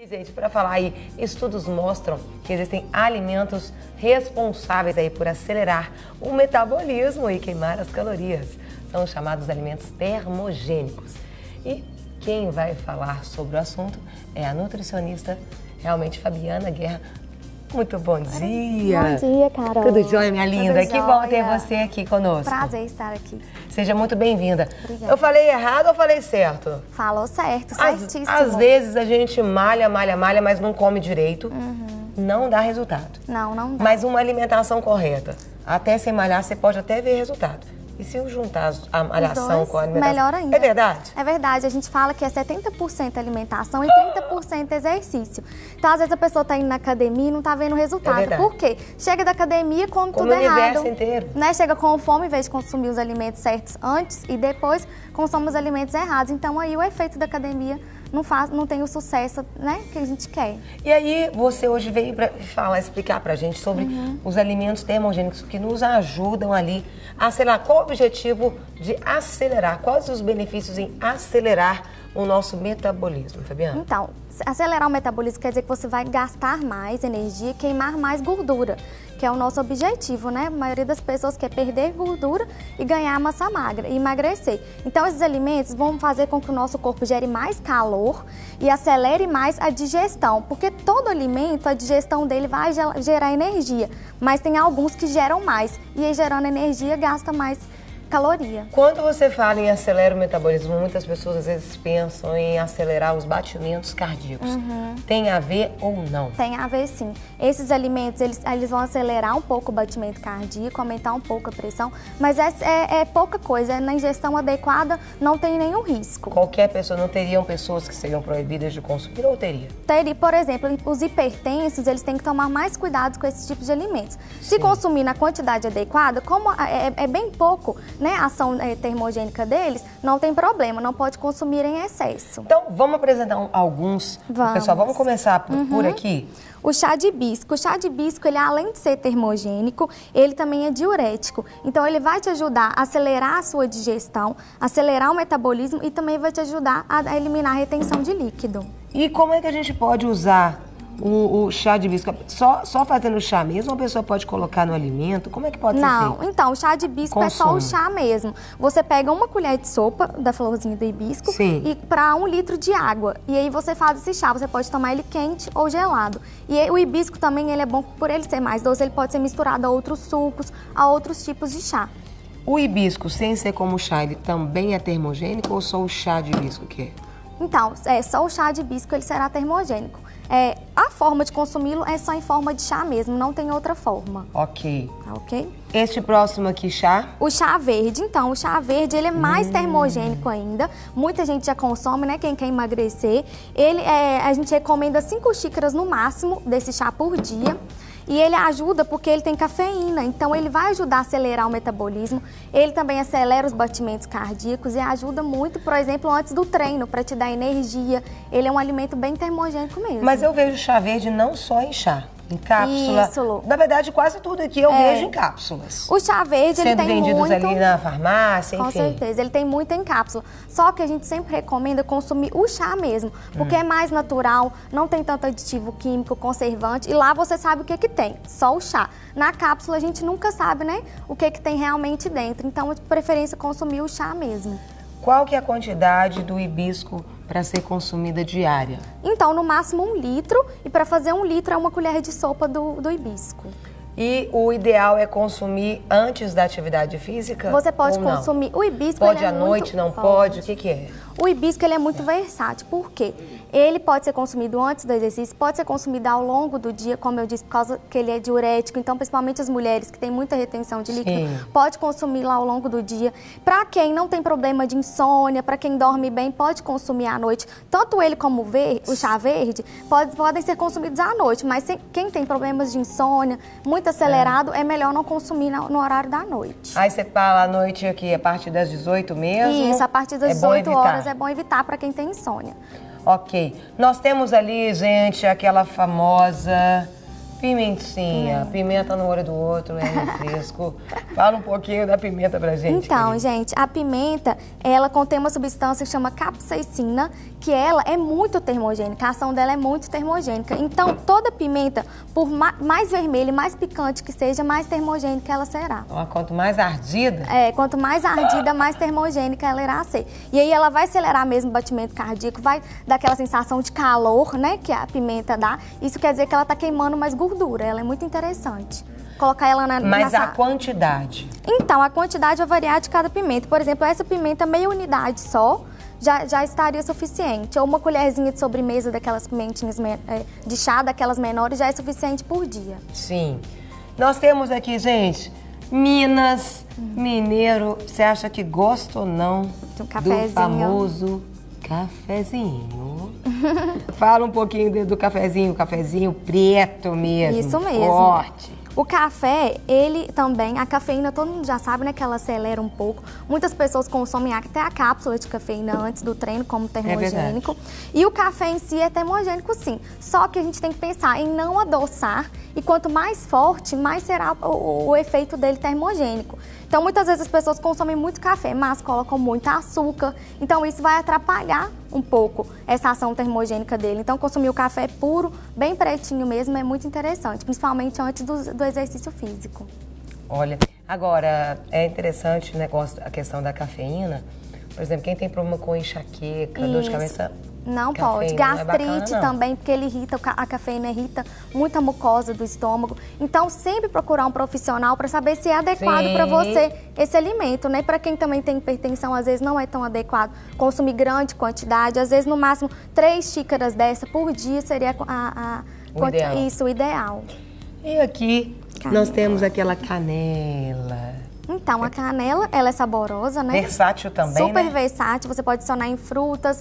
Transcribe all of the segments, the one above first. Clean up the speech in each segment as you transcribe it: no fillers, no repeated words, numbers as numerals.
Gente, para falar aí, estudos mostram que existem alimentos responsáveis aí por acelerar o metabolismo e queimar as calorias. São os chamados alimentos termogênicos. E quem vai falar sobre o assunto é a nutricionista, realmente, Fabiana Guerra. Muito bom dia! Bom dia, Carol. Tudo jóia, minha linda? Tudo Que bom ter você aqui conosco. Prazer estar aqui. Seja muito bem-vinda. Obrigada. Eu falei errado ou falei certo? Falou certo, certíssimo. Às vezes a gente malha, mas não come direito. Não dá resultado. Não dá. Mas uma alimentação correta, até sem malhar, você pode até ver resultado. E se eu juntar a malhação com a alimentação? Melhor ainda. É verdade? É verdade. A gente fala que é 70% alimentação e 30% exercício. Então, às vezes, a pessoa está indo na academia e não está vendo resultado. É verdade. Por quê? Chega da academia, come tudo o universo errado. inteiro. Né? Chega com fome, em vez de consumir os alimentos certos antes e depois, consome os alimentos errados. Então, aí o efeito da academia não tem o sucesso, né, que a gente quer. E aí, você hoje veio para explicar pra gente sobre os alimentos termogênicos que nos ajudam ali a acelerar. Qual o objetivo de acelerar? Quais os benefícios em acelerar o nosso metabolismo, Fabiana? Então, acelerar o metabolismo quer dizer que você vai gastar mais energia e queimar mais gordura, que é o nosso objetivo, né? A maioria das pessoas quer perder gordura e ganhar massa magra, e emagrecer. Então, esses alimentos vão fazer com que o nosso corpo gere mais calor e acelere mais a digestão, porque todo alimento, a digestão dele vai gerar energia, mas tem alguns que geram mais, e aí gerando energia gasta mais caloria. Quando você fala em acelerar o metabolismo, muitas pessoas às vezes pensam em acelerar os batimentos cardíacos. Tem a ver ou não? Tem a ver, sim. Esses alimentos, eles vão acelerar um pouco o batimento cardíaco, aumentar um pouco a pressão, mas é pouca coisa. Na ingestão adequada, não tem nenhum risco. Qualquer pessoa, não teriam pessoas que seriam proibidas de consumir ou teria? Teria, por exemplo, os hipertensos, eles têm que tomar mais cuidado com esses tipos de alimentos. Se consumir na quantidade adequada, como é bem pouco, né, a ação termogênica deles, não tem problema, não pode consumir em excesso. Então, vamos apresentar alguns. Vamos. Pessoal, vamos começar por aqui. O chá de hibisco. O chá de hibisco, ele além de ser termogênico, ele também é diurético. Então, ele vai te ajudar a acelerar a sua digestão, acelerar o metabolismo e também vai te ajudar a eliminar a retenção de líquido. E como é que a gente pode usar o chá de hibisco? Só fazendo chá mesmo ou a pessoa pode colocar no alimento? Como é que pode ser feito? Não, então, o chá de hibisco é só o chá mesmo. Você pega uma colher de sopa da florzinha do hibisco e para 1 litro de água. E aí você faz esse chá, você pode tomar ele quente ou gelado. E o hibisco também, ele é bom por ele ser mais doce, ele pode ser misturado a outros sucos, a outros tipos de chá. O hibisco, sem ser como chá, ele também é termogênico ou só o chá de hibisco que é? Então, só o chá de hibisco ele será termogênico. A forma de consumi-lo é só em forma de chá mesmo, não tem outra forma. Ok. Tá ok? Este próximo aqui, chá? O chá verde, então, o chá verde ele é mais termogênico ainda. Muita gente já consome, né? Quem quer emagrecer. A gente recomenda 5 xícaras no máximo desse chá por dia. E ele ajuda porque ele tem cafeína, então ele vai ajudar a acelerar o metabolismo. Ele também acelera os batimentos cardíacos e ajuda muito, por exemplo, antes do treino, para te dar energia. Ele é um alimento bem termogênico mesmo. Mas eu vejo chá verde não só em chá, em cápsula. Isso. Na verdade, quase tudo aqui eu vejo em cápsulas. O chá verde, ele tem muito... Sendo vendidos ali na farmácia, enfim. Com certeza, ele tem muito em cápsula. Só que a gente sempre recomenda consumir o chá mesmo, porque é mais natural, não tem tanto aditivo químico, conservante, e lá você sabe o que tem, só o chá. Na cápsula a gente nunca sabe, né, o que tem realmente dentro, então de preferência consumir o chá mesmo. Qual que é a quantidade do hibisco para ser consumida diária? Então, no máximo 1 litro, e para fazer 1 litro é 1 colher de sopa do hibisco. E o ideal é consumir antes da atividade física? Você pode ou não? consumir. O hibisco pode ele é à noite, muito... não pode? O que é? O hibisco ele é muito versátil, por quê? Ele pode ser consumido antes do exercício, pode ser consumido ao longo do dia, como eu disse, por causa que ele é diurético. Então, principalmente as mulheres que têm muita retenção de líquido, pode consumir lá ao longo do dia. Para quem não tem problema de insônia, para quem dorme bem, pode consumir à noite. Tanto ele como o chá verde podem ser consumidos à noite, mas quem tem problemas de insônia, muito acelerado, é melhor não consumir no horário da noite. Aí você fala à noite aqui, a partir das 18 mesmo? Isso, a partir das 18 horas é bom evitar para quem tem insônia. Ok. Nós temos ali, gente, aquela famosa Pimentinha, pimenta no olho do outro, é refresco. Fala um pouquinho da pimenta pra gente. Então, querida. gente, a pimenta, ela contém uma substância que chama capsaicina, que ela é muito termogênica, a ação dela é muito termogênica. Então, toda pimenta, por mais vermelha e mais picante que seja, mais termogênica ela será. Quanto mais ardida... Quanto mais ardida, mais termogênica ela irá ser. E aí ela vai acelerar mesmo o batimento cardíaco, vai dar aquela sensação de calor, né, que a pimenta dá. Isso quer dizer que ela está queimando mais gordura, ela é muito interessante. Colocar ela na... Mas a quantidade? Então, a quantidade vai variar de cada pimenta. Por exemplo, essa pimenta, meia unidade só, já estaria suficiente. Ou uma colherzinha de sobremesa daquelas pimentinhas de chá, daquelas menores, já é suficiente por dia. Sim. Nós temos aqui, gente, Minas, mineiro. Você acha que gosta ou não do famoso cafezinho? Fala um pouquinho do cafezinho preto mesmo. Isso mesmo. Forte. O café, ele também, a cafeína, todo mundo já sabe, né, que ela acelera um pouco. Muitas pessoas consomem até a cápsula de cafeína antes do treino como termogênico. E o café em si é termogênico, sim. Só que a gente tem que pensar em não adoçar e quanto mais forte, mais será o efeito dele termogênico. Então, muitas vezes as pessoas consomem muito café, mas colocam muito açúcar. Então, isso vai atrapalhar um pouco essa ação termogênica dele. Então, consumir o café puro, bem pretinho mesmo, é muito interessante, principalmente antes do exercício físico. Olha, agora, é interessante o negócio, a questão da cafeína. Por exemplo, quem tem problema com enxaqueca, dor de cabeça... Não pode. Gastrite também, porque ele irrita, a cafeína irrita muito a mucosa do estômago. Então, sempre procurar um profissional para saber se é adequado para você esse alimento, né? Para quem também tem hipertensão, às vezes não é tão adequado consumir grande quantidade. Às vezes, no máximo, 3 xícaras dessa por dia seria o ideal. E aqui, nós temos aquela canela. Então, a canela, ela é saborosa, né? Versátil também, Super versátil. Você pode adicionar em frutas,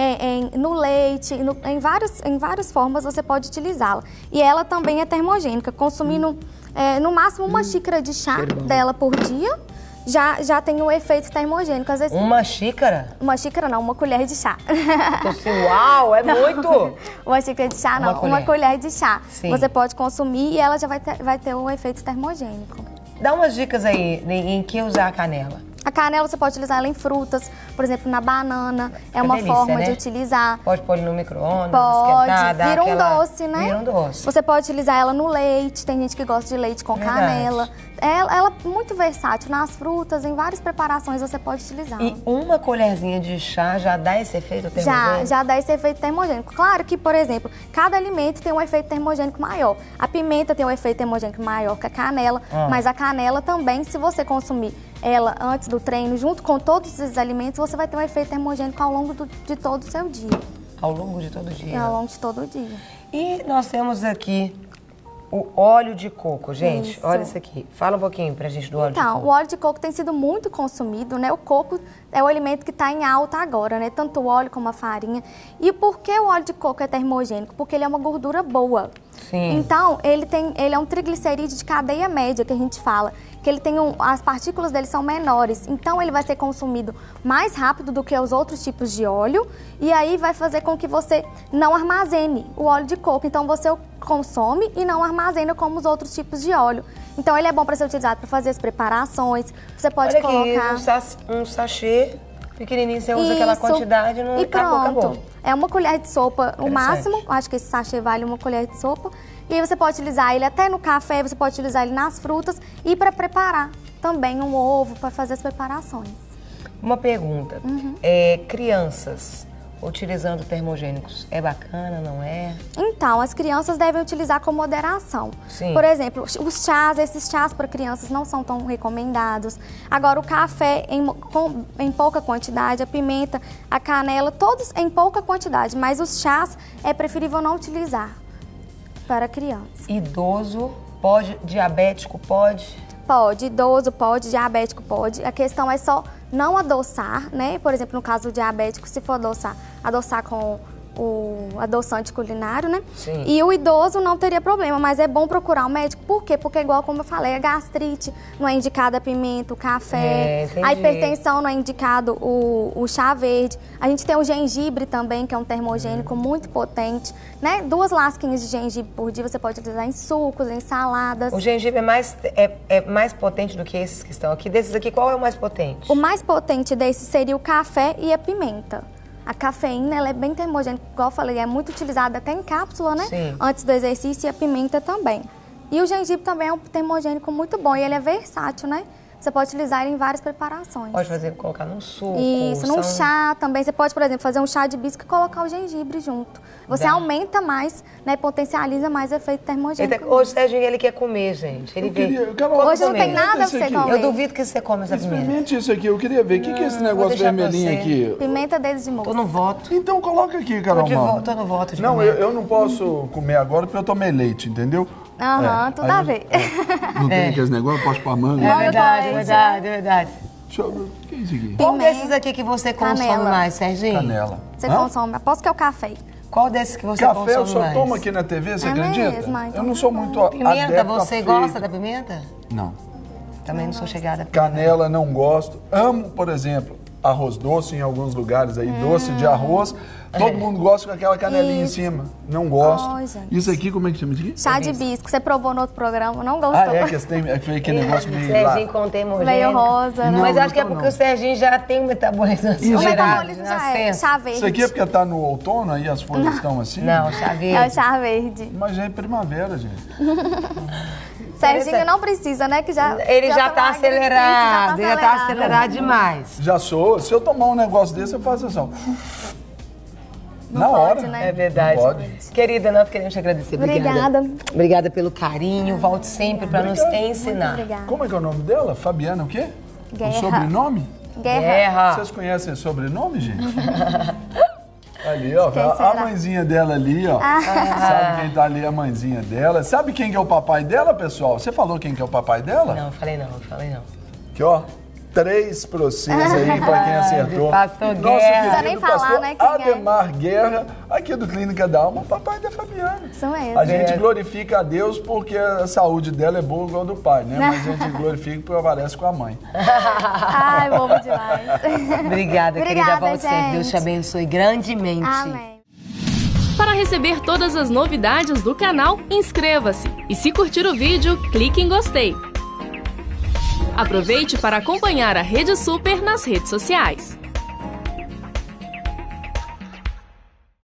no leite, em várias formas você pode utilizá-la. E ela também é termogênica. Consumindo no máximo uma xícara de chá dela por dia, já tem um efeito termogênico. Às vezes, uma xícara? Uma xícara não, uma colher de chá. Uau, é muito! Uma xícara de chá não, uma colher de chá. Sim. Você pode consumir e ela já vai ter um efeito termogênico. Dá umas dicas aí em que usar a canela. A canela você pode utilizar ela em frutas, por exemplo, na banana. É uma delícia, forma né? de utilizar. Pode pôr no micro-ondas, pode, esquentar, vira um doce, né? Vira um doce. Você pode utilizar ela no leite, tem gente que gosta de leite com canela. Ela é muito versátil, nas frutas, em várias preparações você pode utilizar. E uma colherzinha de chá já dá esse efeito termogênico? Já dá esse efeito termogênico. Claro que, por exemplo, cada alimento tem um efeito termogênico maior. A pimenta tem um efeito termogênico maior que a canela, mas a canela também, se você consumir ela antes do treino, junto com todos esses alimentos, você vai ter um efeito termogênico ao longo de todo o seu dia. Ao longo de todo o dia? Ao longo de todo o dia. E nós temos aqui o óleo de coco, gente. Isso. Olha isso aqui. Fala um pouquinho pra gente do óleo de coco. Então, o óleo de coco tem sido muito consumido, né? O coco é o alimento que está em alta agora, né? Tanto o óleo como a farinha. E por que o óleo de coco é termogênico? Porque ele é uma gordura boa. Sim. Então, ele é um triglicerídeo de cadeia média, que a gente fala. Que ele tem as partículas dele são menores. Então, ele vai ser consumido mais rápido do que os outros tipos de óleo. E aí, vai fazer com que você não armazene o óleo de coco. Então, você consome e não armazena como os outros tipos de óleo. Então, ele é bom para ser utilizado para fazer as preparações. Você pode colocar... um sachê pequenininho, você usa aquela quantidade e acabou. É uma colher de sopa, o máximo. Acho que esse sachê vale uma colher de sopa. E aí você pode utilizar ele até no café, você pode utilizar ele nas frutas e para preparar também um ovo, para fazer as preparações. Uma pergunta. Crianças utilizando termogênicos, é bacana, não é? Então, as crianças devem utilizar com moderação. Sim. Por exemplo, os chás, esses chás para crianças não são tão recomendados. Agora, o café em pouca quantidade, a pimenta, a canela, todos em pouca quantidade. Mas os chás é preferível não utilizar para criança. Idoso pode, diabético pode? Pode, idoso pode, diabético pode. A questão é só não adoçar, né? Por exemplo, no caso do diabético, se for adoçar com adoçante culinário, né? Sim. E o idoso não teria problema, mas é bom procurar um médico. Por quê? Porque igual como eu falei, a gastrite não é indicada a pimenta, o café, a hipertensão não é indicado o chá verde. A gente tem o gengibre também, que é um termogênico muito potente, né? 2 lasquinhas de gengibre por dia você pode utilizar em sucos, em saladas. O gengibre é mais potente do que esses que estão aqui. Desses aqui, qual é o mais potente? O mais potente desse seria o café e a pimenta. A cafeína, ela é bem termogênica, igual eu falei, é muito utilizada até em cápsula, né? Sim. Antes do exercício, e a pimenta também. E o gengibre também é um termogênico muito bom, e ele é versátil, né? Você pode utilizar ele em várias preparações. Pode colocar num suco. Isso, num chá também. Você pode, por exemplo, fazer um chá de hibisco e colocar o gengibre junto. Você aumenta mais, né, potencializa mais o efeito termogênico. Hoje o Serginho, ele quer comer, gente. Ele hoje não tem nada pra você comer. Eu duvido que você come essa pimenta. Experimente isso aqui, eu queria ver. O que é esse negócio vermelhinho aqui? Pimenta dedo de moça. Tô no voto. Então coloca aqui, Carol. Tô no voto de Não, pimenta. eu não posso comer agora porque eu tomei leite, entendeu? Aham, tudo a ver. Não tem aqueles negócios, posso pôr manga? É verdade. Deixa eu ver. O que é isso aqui? Qual desses aqui que você consome Canela. mais, Serginho? Canela. Você consome, aposto que é o café. Qual desses que você consome mais? Café eu só tomo aqui na TV, você acredita? Mesmo, então eu não sou muito Pimenta, adepto você a gosta da pimenta? Não. Também não sou chegada a pimenta. Canela não gosto. Amo, por exemplo, arroz doce em alguns lugares aí, doce de arroz. Todo mundo gosta com aquela canelinha em cima. Não gosto. Oh, gente. Isso aqui, como é que chama isso aqui? Chá de hibisco, você provou no outro programa, não gostou. Ah, é que tem aquele negócio meio Serginho lá. com termogênico. Meio rosa, né? Mas Não, acho que é não porque não. o Serginho já tem um metabolismo O acelerado. metabolismo já é nascença. chá verde. Isso aqui é porque tá no outono, aí as folhas estão assim? Não, chá É o verde. chá verde. Mas já é primavera, gente. Serginho não precisa, né? Que Ele já tomou tá uma gripe, acelerado, ele já tá acelerado demais. Já sou. Se eu tomar um negócio desse, eu faço assim, ó. Não Na pode, hora. né? É verdade. Não pode. Querida, nós queremos te agradecer. Obrigada. Obrigada pelo carinho. Volte sempre para nos ensinar. Obrigada. Como é que é o nome dela? Fabiana o quê? Guerra. O sobrenome? Guerra. Vocês conhecem o sobrenome, gente? Ali, ó. Quem A será? mãezinha dela ali, ó. Sabe quem tá ali? A mãezinha dela. Sabe quem que é o papai dela, pessoal? Você falou quem que é o papai dela? Não, falei não. Aqui, ó. 3 pra vocês aí, pra quem acertou. Pastor Nosso Guerra. querido Não precisa nem falar, pastor né, quem é. Ademar Guerra, aqui do Clínica da Alma, papai da Fabiana. Isso mesmo. A gente glorifica a Deus porque a saúde dela é boa igual a do pai, né? Mas a gente glorifica porque aparece com a mãe. Ai, bobo demais. Obrigada, querida. Obrigada, Volte sempre. gente. Deus te abençoe grandemente. Amém. Para receber todas as novidades do canal, inscreva-se. E se curtir o vídeo, clique em gostei. Aproveite para acompanhar a Rede Super nas redes sociais.